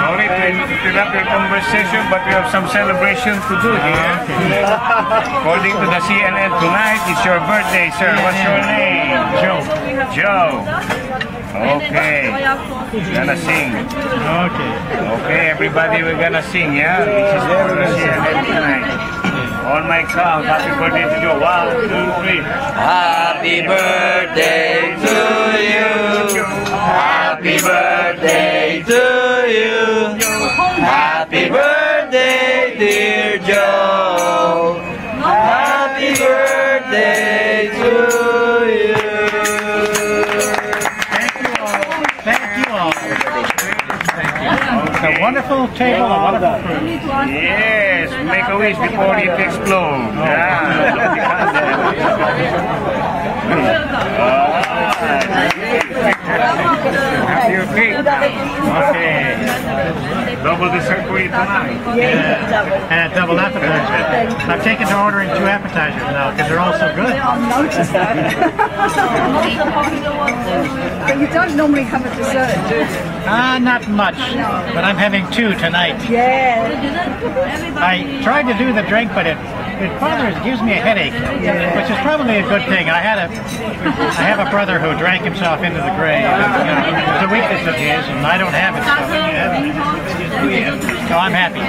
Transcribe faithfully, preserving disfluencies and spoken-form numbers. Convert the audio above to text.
Sorry to interrupt your conversation, but we have some celebration to do here. According to the C N N tonight, it's your birthday, sir. What's your name? Joe. Joe. Okay. Gonna sing. Okay. Okay, everybody, we're gonna sing, yeah? This is for the C N N tonight. On my count, happy birthday to Joe. One, two, three. Happy birthday to you. Happy birthday to you. Happy birthday, dear Joe. Happy birthday to you. Thank you all. Thank you all. It's a wonderful table, a wonderful food. Yes, make a wish before it explodes. Yeah. Have your cake. Okay. Double dessert for you tonight. Yeah. And a double appetizer. I've taken to ordering two appetizers now because they're all so good. I've noticed that. But you don't normally have a dessert, do you? Ah, uh, not much. But I'm having two tonight. Yeah. I tried to do the drink, but it it bothers, it gives me a headache, which is probably a good thing. I had a I have a brother who drank himself into the grave. And, you know, it's a weakness of his, and I don't have it. So, so I'm happy.